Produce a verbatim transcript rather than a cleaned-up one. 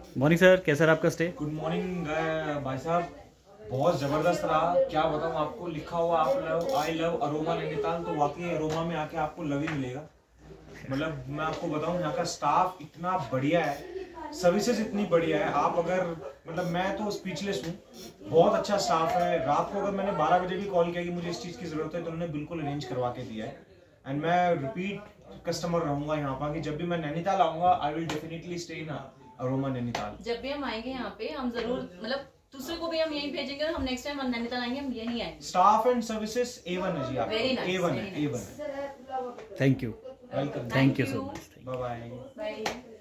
Morning sir, कैसा रहा आपका स्टे? गुड मॉर्निंग भाई साहब, बहुत ज़बरदस्त रहा। क्या बताऊँ आपको, लिखा हुआ आप love I love Aroma Nainital, तो वाकई अरोमा में आके आपको लव ही मिलेगा। मतलब मैं आपको बताऊँ, यहाँ का स्टाफ इतना बढ़िया है, सर्विसेज इतनी बढ़िया है। आप अगर मतलब मैं तो स्पीचलेस हूँ, बहुत अच्छा स्टाफ है। रात को अगर मैंने बारह बजे भी कॉल किया कि मुझे इस चीज़ की ज़रूरत है तो उन्होंने बिल्कुल अरेंज करवा के दिया है। एंड मैं रिपीट कस्टमर रहूँगा यहाँ पर कि जब भी मैं नैनीताल आऊँगा I will definitely stay in Aroma Nainital. जब भी हम आएंगे यहाँ पे हम जरूर मतलब दूसरे को भी हम यहीं भेजेंगे और हम नेक्स्ट टाइम नैनीताल आएंगे हम यहीं आएंगे। Staff and services A one है जी, आप वेरी नाइस, ए वन है, A one. Thank you, welcome, thank you so much, bye bye. Bye.